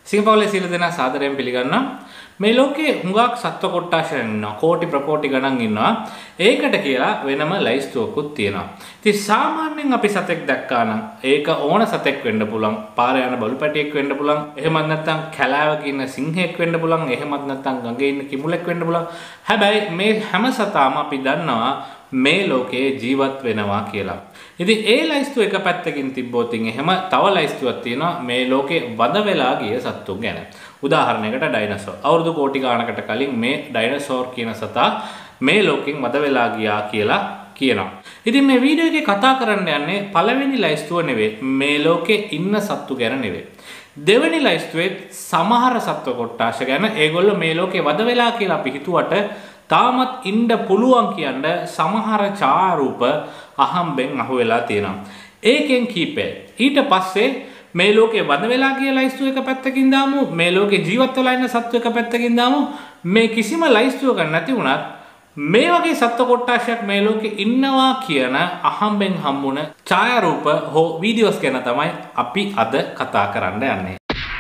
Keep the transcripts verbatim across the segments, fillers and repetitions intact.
සිංහපෞලේ සියලු දෙනා සාදරයෙන් පිළිගන්නවා. මේ ලෝකේ හුඟක් සත්ව කොට්ටාශයන් ඉන්නවා. කෝටි ප්‍රකෝටි ගණන් ඉන්නවා. ඒකට කියලා වෙනම ලයිස්තුවකුත් තියෙනවා. ඉතින් සාමාන්‍යයෙන් අපි සතෙක් දැක්කා නම් ඒක ඕන සතෙක් වෙන්න පුළුවන්. පාරේ යන බලු පැටියෙක් වෙන්න පුළුවන්. එහෙමත් නැත්නම් කැලෑවක ඉන්න සිංහෙක් වෙන්න පුළුවන්. එහෙමත් නැත්නම් ගඟේ ඉන්න කිඹුලෙක් වෙන්න පුළුවන්. හැබැයි මේ හැම සතාම අපි දන්නවා මේ ලෝකයේ ජීවත් වෙනවා කියලා. ඉතින් ඒ ලයිස්තුව එක පැත්තකින් තිබ්බොත් එහෙම තව ලයිස්තුවක් තියෙනවා මේ ලෝකේ වද වෙලා ගිය සත්තුන් ගැන. උදාහරණයකට ඩයිනසෝර්. අවුරුදු කෝටි ගානකට කලින් මේ ඩයිනසෝර් කියන සතා මේ ලෝකෙන් වද වෙලා ගියා කියලා කියනවා. ඉතින් මේ වීඩියෝ එකේ කතා කරන්න යන්නේ පළවෙනි ලයිස්තුව නෙවෙයි. මේ ලෝකේ ඉන්න සත්තු ගැන නෙවෙයි. දෙවෙනි ලයිස්තුවේ සමහර සත්ව කොට්ටාශ ගැන. ඒගොල්ලෝ මේ ලෝකේ වද වෙලා කියලා අපි හිතුවට තාමත් ඉන්න පුළුවන් කියන්න සමහර ඡායාරූප අහම්බෙන් අහුවෙලා තියෙනවා. ඒකෙන් කීපය. ඊට පස්සේ මේ ලෝකේ වද වෙලා කියලා ලයිස්තුව එක පැත්තකින් දාමු. මේ ලෝකේ ජීවත් වෙලා ඉන්න සත්තු එක පැත්තකින් දාමු. මේ කිසිම ලයිස්තුවක නැති වුණත් මේ වගේ සත්ව කොට්ටාශයක් මේ ලෝකේ ඉන්නවා කියන අහම්බෙන් හම්බුන ඡායාරූප හෝ වීඩියෝස් ගැන තමයි අපි අද කතා කරන්න යන්නේ.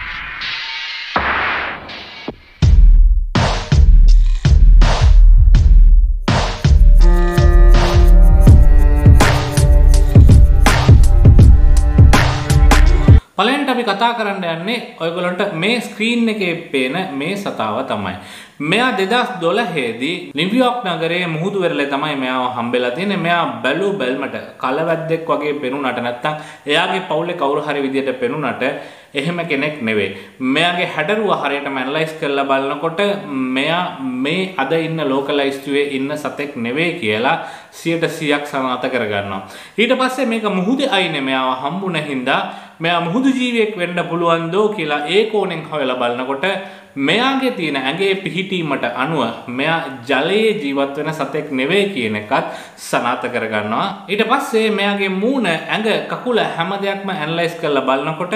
පළවෙනිට අපි කතා කරන්න යන්නේ ඔයගොල්ලන්ට මේ ස්ක්‍රීන් එකේ පේන මේ සතාව තමයි. මෙයා දෙදහස් දොළහේ දී නිව්යෝක් නගරයේ මුහුදු වෙරළේ තමයි මෙයාව හම්බෙලා තියෙන්නේ. මෙයා බැලු බැල්මට කලවැද්දෙක් වගේ පෙනුනට නැත්තම් එයාගේ පවුලේ කවුරු හරි විදියට පෙනුනට එහෙම කෙනෙක් නෙවෙයි. මෙයාගේ හැඩරුව හරියටම ඇනලයිස් කරලා බලනකොට මෙයා මේ අද ඉන්න ලෝකලයිස්තුවේ ඉන්න සතෙක් නෙවෙයි කියලා සියයට සීයක් සනාථ කරගන්නවා. ඊට පස්සේ මේක මුහුදේ අයිනේ මෙයාව හම්බුන හින්දා මෙයා මුහුදු ජීවියෙක් වෙන්න පුළුවන් දෝ කියලා ඒ කෝණයෙන් හොයලා බලනකොට මෙයාගේ තියෙන ඇඟේ පිහිටීමට අනුව මෙයා ජලයේ ජීවත් වෙන සතෙක් නෙවෙයි කියන එකත් සනාථ කරගන්නවා. ඊට පස්සේ මෙයාගේ මූණ, ඇඟ, කකුල හැම දෙයක්ම ඇනලයිස් කරලා බලනකොට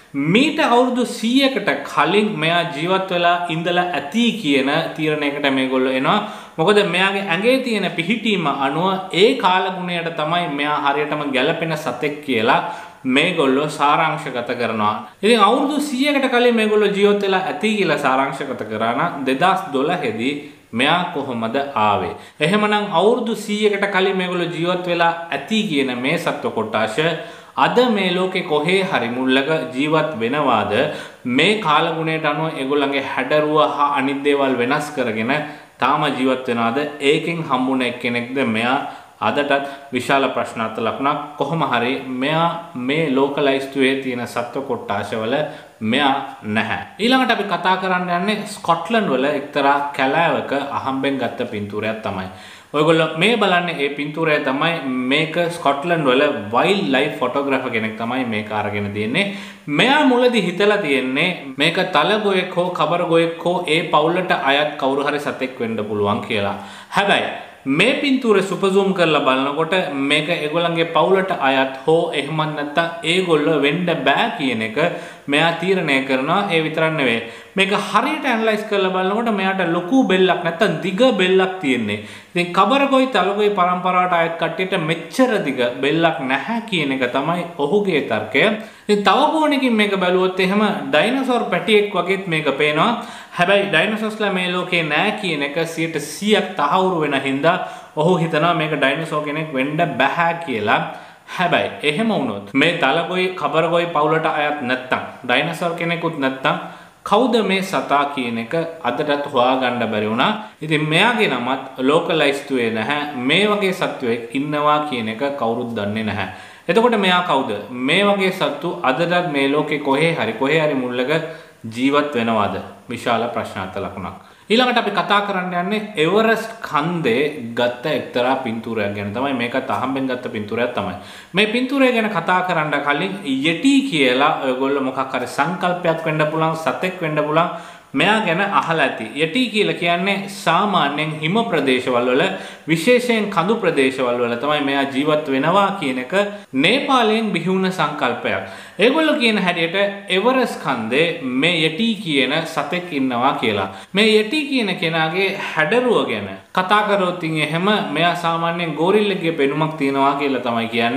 මීට අවුරුදු සීයකට කලින් මෙයා ජීවත් වෙලා ඉඳලා ඇති කියන තීරණයකට මේගොල්ලෝ එනවා. මොකද මෙයාගේ ඇඟේ තියෙන පිහිටීම අනුව ඒ කාලගුණයට තමයි මෙයා හරියටම ගැළපෙන සතෙක් කියලා මේගොල්ලෝ සාරාංශගත කරනවා. ඉතින් අවුරුදු සීයකට කලින් මේගොල්ලෝ ජීවත් වෙලා ඇති කියලා සාරාංශගත කරා නම් දෙදහස් දොළහේ දී මෙයා කොහොමද ආවේ? එහෙමනම් අවුරුදු සීයකට කලින් මේගොල්ලෝ ජීවත් වෙලා ඇති කියන මේ සත්ව කොටාශ අද මේ ලෝකේ කොහේ හරි මුල්ලක ජීවත් වෙනවාද? මේ කාලගුණයට අනුව ඒගොල්ලන්ගේ හැඩරුව හා අනිත් දේවල් වෙනස් කරගෙන තාම ජීවත් වෙනවාද? ඒකෙන් හම්බුන එක්කෙනෙක්ද මෙයා? අදටත් විශාල ප්‍රශ්නාර්ථ ලකුණක්. කොහොම හරි මෙයා මේ ලෝකලයිස්තුවේ තියෙන සත්ව කොට්ටාශවල මෙයා නැහැ. ඊළඟට අපි කතා කරන්න යන්නේ ස්කොට්ලන්ඩ් වල එක්තරා කැලෑවක අහම්බෙන් ගත්ත පින්තූරයක් තමයි. ඔයගොල්ලෝ මේ බලන්නේ ඒ පින්තූරය තමයි. මේක ස්කොට්ලන්ඩ් වල වයිල්ඩ් ලයිෆ් ෆොටෝග්‍රැෆර් කෙනෙක් තමයි මේක අරගෙන තියෙන්නේ. මෙයා මුලදී හිතලා තියෙන්නේ මේක තලගොයෙක් හෝ කබරගොයෙක් හෝ ඒ පවුලට අයත් කවුරු හරි සතෙක් වෙන්න පුළුවන් කියලා. හැබැයි මේ පින්තූරේ සුපර් සූම් කරලා බලනකොට මේක ඒගොල්ලන්ගේ පවුලට අයත් හෝ එහෙමත් නැත්නම් ඒගොල්ලෝ වෙන්න බෑ කියන එක මෙයා තීරණය කරනවා. ඒ විතරක් නෙවෙයි මේක හරියට ඇනලයිස් කරලා බලනකොට මෙයාට ලොකු බෙල්ලක් නැත්නම් දිග බෙල්ලක් තියෙන්නේ. ඉතින් කබරගොයි තලගොයි පරම්පරාවට අයත් කට්ටියට මෙච්චර දිග බෙල්ලක් නැහැ කියන එක තමයි ඔහුගේ තර්කය. ඉතින් තව කෝණකින් මේක බැලුවොත් එහෙම ඩයිනසෝර් පැටියෙක් වගේත් මේක පේනවා. හැබැයි ඩයිනසෝස්ලා මේ ලෝකේ නැහැ කියන එක සියයට සීයක් තහවුරු වෙන හින්දා ඔහු හිතනවා මේක ඩයිනසෝර් කෙනෙක් වෙන්න බෑ කියලා. හැබැයි එහෙම වුණොත් මේ තලගොයි කබරගොයි පවුලට අයත් නැත්තම් ඩයිනසෝර් කෙනෙකුත් නැත්තම් කවුද මේ සතා කියන එක අදටත් හොයාගන්න බැරි වුණා. ඉතින් මෙයාගේ නමත් ලෝකලයිස්තුවේ නැහැ. මේ වගේ සත්වෙක් ඉන්නවා කියන එක කවුරුත් දන්නේ නැහැ. එතකොට මෙයා කවුද? මේ වගේ සත්තු අදටත් මේ ලෝකේ කොහේ හරි කොහේ හරි මුල්ලක ජීවත් වෙනවද? විශාල ප්‍රශ්නාර්ථ ලකුණක්. ඊළඟට අපි කතා කරන්න යන්නේ එවරස්ට් කන්දේ ගත්ත එක්තරා පින්තූරයක් ගැන තමයි. මේකත් අහම්බෙන් ගත්ත පින්තූරයක් තමයි. මේ පින්තූරය ගැන කතා කරන්න කලින් යටි කියලා ඔයගොල්ලෝ මොකක් හරි සංකල්පයක් වෙන්න පුළුවන්, සතෙක් වෙන්න පුළුවන්. මෙයා ගැන අහලා ඇති. යටි කියලා කියන්නේ සාමාන්‍යයෙන් හිම ප්‍රදේශවල වල විශේෂයෙන් කඳු ප්‍රදේශවල වල තමයි මෙයා ජීවත් වෙනවා කියන එක නේපාලයෙන් බිහි වුණ සංකල්පයක්. ඒගොල්ලෝ කියන හැටියට එවරස්ට් කන්දේ මේ යටි කියන සතෙක් ඉන්නවා කියලා. මේ යටි කියන කෙනාගේ හැඩරුව ගැන කතා කරොත් එහෙම මෙයා සාමාන්‍යයෙන් ගෝරිල්ලගේ පෙනුමක් තියනවා කියලා තමයි කියන්නේ.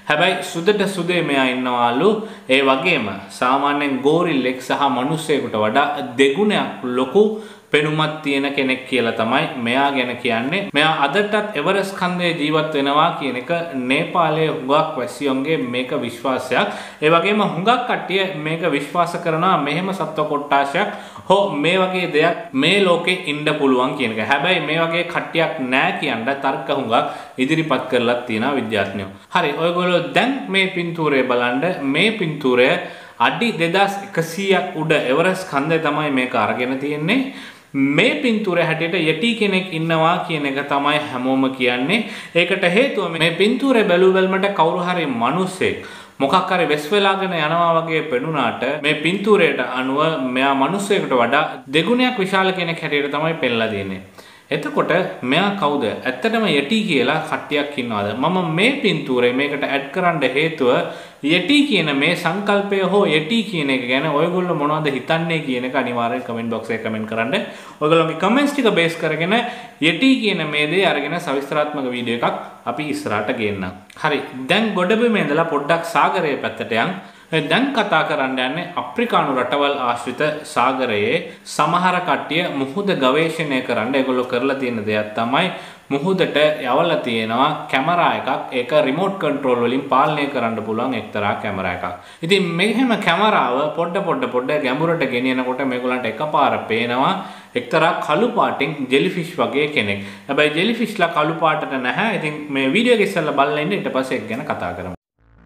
හැබැයි සුදට සුදේ මෙයා ඉන්නවාලු ඒ වගේම සාමාන්‍යයෙන් ගෝරිල්ලෙක් සහ මිනිස්සෙකුට වඩා දෙගුණයක් ලොකු පෙනුමක් තියෙන කෙනෙක් කියලා තමයි මෙයා ගැන කියන්නේ. මෙයා අදටත් එවරස්ට් කන්දේ ජීවත් වෙනවා කියන එක නේපාලයේ හුඟක් වැසියන්ගේ මේක විශ්වාසයක්. ඒ වගේම හුඟක් කට්ටිය මේක විශ්වාස කරනවා මෙහෙම සත්ව කොට්ටාශයක් හෝ මේ වගේ දෙයක් මේ ලෝකේ ඉන්න පුළුවන් කියන එක. හැබැයි මේ වගේ කට්ටියක් නැහැ කියන තර්ක හුඟක් ඉදිරිපත් කරලා තියෙනවා විද්‍යාඥයෝ. හරි, ඔයගොල්ලෝ දැන් මේ පින්තූරය බලන්න. මේ පින්තූරය අඩි දෙදාස් එකසීයක් උඩ එවරස්ට් කන්දේ තමයි මේක අරගෙන තියෙන්නේ. මේ පින්තූරය හැටියට යටි කෙනෙක් ඉන්නවා කියන එක තමයි හැමෝම කියන්නේ. ඒකට හේතුව මේ පින්තූරය බැලු බැලමට කවුරු හරි මිනිස්සෙක් මොකක් හරි වෙස් වෙලාගෙන යනවා වගේ පෙනුනාට මේ පින්තූරයට අනුව මෙයා මිනිස්සෙකුට වඩා දෙගුණයක් විශාල කෙනෙක් හැටියට තමයි පෙන්ලා දෙන්නේ. එතකොට මෙයා කවුද? ඇත්තටම යටි කියලා කට්ටියක් ඉන්නවද? මම මේ පින්තූරේ මේකට ඇඩ් කරන්න හේතුව යටි කියන මේ සංකල්පය හෝ යටි කියන එක ගැන ඔයගොල්ලෝ මොනවද හිතන්නේ කියන එක අනිවාර්යෙන් කමෙන්ට් බොක්ස් එකේ කමෙන්ට් කරන්න. ඔයගොල්ලෝගේ කමෙන්ට්ස් ටික බේස් කරගෙන යටි කියන මේ දේ අරගෙන සවිස්තරාත්මක වීඩියෝ එකක් අපි ඉස්සරහට ගේන්නම්. හරි. දැන් ගොඩබිමේ ඉඳලා පොඩ්ඩක් සාගරයේ පැත්තට යන්. දැන් කතා කරන්න යන්නේ අප්‍රිකානු රටවල් ආශ්‍රිත සාගරයේ සමහර කට්ටිය මුහුද ගවේෂණය කරන්න ඒගොල්ලෝ කරලා තියෙන දෙයක් තමයි මුහුදට යවලා තියෙනවා කැමරා එකක්. ඒක රිමෝට් කන්ට්‍රෝල් වලින් පාලනය කරන්න පුළුවන් එක්තරා කැමරා එකක්. ඉතින් මෙහෙම කැමරාව පොඩ පොඩ පොඩ ගැඹුරට ගෙනියනකොට මේගොල්ලන්ට එකපාර පේනවා එක්තරා කළු පාටින් ජෙලිෆිෂ් වගේ කෙනෙක්. හැබැයි ජෙලිෆිෂ්ලා කළු පාටට නැහැ. ඉතින් මේ වීඩියෝ එක ඉස්සෙල්ලා බලලා ඉන්න ඊට පස්සේ ඒක ගැන කතා කරමු.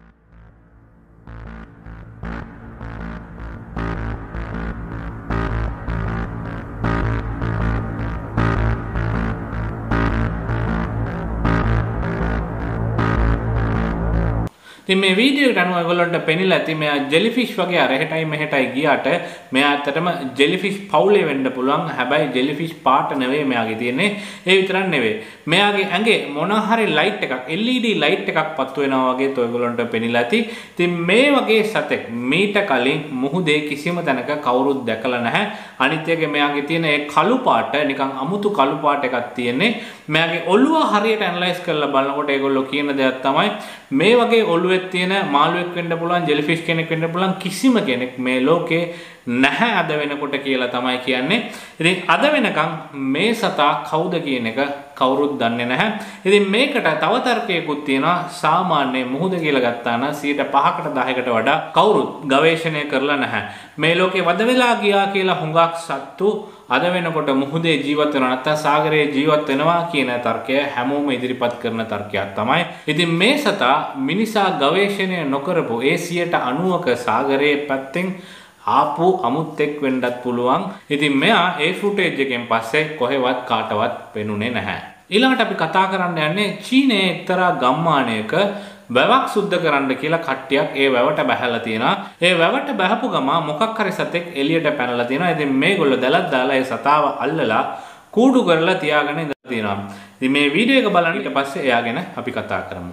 ඉතින් මේ වීඩියෝ එකට අනුව ඔයගොල්ලන්ට පෙනිලා ඇති මෙයා ජෙලිෆිෂ් වගේ අර එහෙටයි මෙහෙටයි ගියාට මෙයා ඇත්තටම ජෙලිෆිෂ් පවුලේ වෙන්න පුළුවන්. හැබැයි ජෙලිෆිෂ් පාට නෙවෙයි මෙයාගේ තියෙන්නේ. ඒ විතරක් නෙවෙයි. මෙයාගේ ඇඟේ මොන හරි ලයිට් එකක් එල් ඊ ඩී ලයිට් එකක් පත්තු වෙනවා වගේ ඔයගොල්ලන්ට පෙනිලා ඇති. ඉතින් මේ වගේ සතෙක් මීට කලින් මුහුදේ කිසිම තැනක කවුරුත් දැකලා නැහැ. අනිත් එකේ මෙයාගේ තියෙන ඒ කළු පාට නිකන් අමුතු කළු පාට එකක් තියෙන්නේ. මෙයාගේ ඔළුව හරියට ඇනලයිස් කරලා බලනකොට ඒගොල්ලෝ කියන දෙයක් තමයි මේ වගේ ඔළුවේ තියෙන මාළුවෙක් වෙන්න පුළුවන් ජෙලිෆිෂ් කෙනෙක් වෙන්න පුළුවන් කිසිම කෙනෙක් මේ ලෝකේ නැහැ අද වෙනකොට කියලා තමයි කියන්නේ. ඉතින් අද වෙනකන් මේ සතා කවුද කියන එක කවුරුත් දන්නේ නැහැ. ඉතින් මේකට තව තර්කයකුත් තියෙනවා. සාමාන්‍ය මුහුද කියලා ගත්තා නම් සියයට පහකට දහයකට වඩා කවුරුත් ගවේෂණය කරලා නැහැ. මේ ලෝකේ වද වෙලා ගියා කියලා හුඟක් සත්තු අද වෙනකොට මුහුදේ ජීවත් වෙනවා නැත්නම් සාගරයේ ජීවත් වෙනවා කියන තර්කය හැමෝම ඉදිරිපත් කරන තර්කයක් තමයි. ඉතින් මේ සතා මිනිසා ගවේෂණය නොකරපු ඒ සියයට අනූවක සාගරයේ පැත්තෙන් ආපු අමුත්තෙක් වෙන්නත් පුළුවන්. ඉතින් මෙයා ඒ ෆුටේජ් එකෙන් පස්සේ කොහෙවත් කාටවත් පෙනුනේ නැහැ. ඊළඟට අපි කතා කරන්න යන්නේ චීනයේ එක්තරා ගම්මානයක වැවක් සුද්ධ කරන්න කියලා කට්ටියක් ඒ වැවට බහැලා තියෙනවා. ඒ වැවට බහපු ගම මොකක් හරි සතෙක් එළියට පැනලා තියෙනවා. ඉතින් මේගොල්ලෝ දැලක් දාලා ඒ සතාව අල්ලලා කූඩු කරලා තියාගෙන ඉඳලා තියෙනවා. ඉතින් මේ වීඩියෝ එක බලන්න ඊට පස්සේ එයා ගැන අපි කතා කරමු.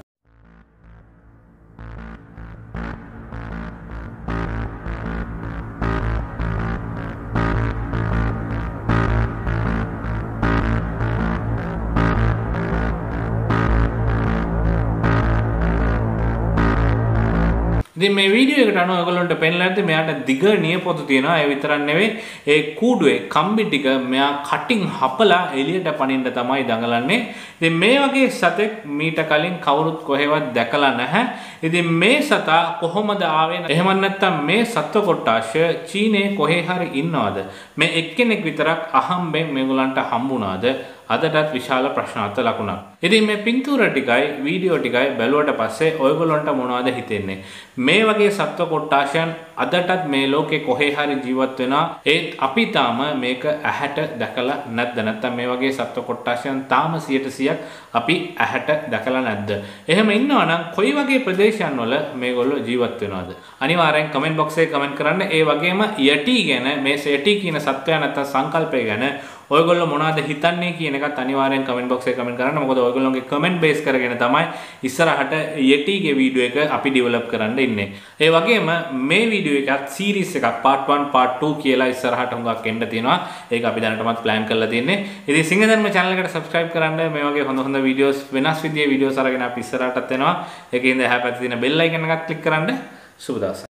ඉතින් මේ වීඩියෝ එකට අනුව ඔයගොල්ලන්ට පෙන්ලා ඇද්ද මෙයාට දිග නියපොතු තියෙනවා. ඒ විතරක් නෙවෙයි ඒ කූඩුවේ කම්බි ටික මෙයා කටින් හපලා එළියට පනින්න තමයි දඟලන්නේ. ඉතින් මේ වගේ සතෙක් මීට කලින් කවුරුත් කොහෙවත් දැකලා නැහැ. ඉතින් මේ සතා කොහොමද ආවේ? එහෙම නැත්නම් මේ සත්ව කොට්ටාශය චීනයේ කොහේ හරි ඉන්නවද? මේ එක්කෙනෙක් විතරක් අහම්බෙන් මේගොල්ලන්ට හම්බුණාද? අදටත් විශාල ප්‍රශ්නාර්ථ ලකුණක්. ඉතින් මේ පින්තූර ටිකයි වීඩියෝ ටිකයි බැලුවට පස්සේ ඔයගොල්ලන්ට මොනවද හිතෙන්නේ? මේ වගේ සත්ව කොට්ටාශයන් අදටත් මේ ලෝකේ කොහේ හරි ජීවත් වෙනවා. ඒත් අපි තාම මේක ඇහැට දැකලා නැද්ද? නැත්නම් මේ වගේ සත්ව කොට්ටාශයන් තාම සියයට සියයක් අපි ඇහැට දැකලා නැද්ද? එහෙම ඉන්නවා නම් කොයි වගේ ප්‍රදේශයන් වල මේගොල්ලෝ ජීවත් වෙනවද? අනිවාර්යෙන් කමෙන්ට් බොක්ස් එකේ කමෙන්ට් කරන්න. ඒ වගේම යටි ගැන මේ යටි කියන සත්වයා නැත්නම් සංකල්පය ගැන ඔයගොල්ලෝ මොනවද හිතන්නේ කියන එකත් අනිවාර්යෙන් කමෙන්ට් බොක්ස් එකේ කමෙන්ට් කරන්න. මොකද ඔයගොල්ලෝගේ කමෙන්ට් බේස් කරගෙන තමයි ඉස්සරහට යටිගේ වීඩියෝ එක අපි ඩෙවලොප් කරන්න ඉන්නේ. ඒ වගේම මේ වීඩියෝ වීඩියෝ එකත් සීරීස් එකක් part one part two කියලා ඉස්සරහට හුඟක් එන්න තියෙනවා. ඒක අපි දැනටමත් plan කරලා තියෙන්නේ. ඉතින් සිංහදර්ම channel එකට subscribe කරන්න. මේ වගේ හොඳ හොඳ videos වෙනස් විදිහේ videos අරගෙන අපි ඉස්සරහටත් එනවා. ඒකේ ඉඳ එහා පැත්තේ තියෙන bell icon එකත් click කරන්න. සුබ දවසක්.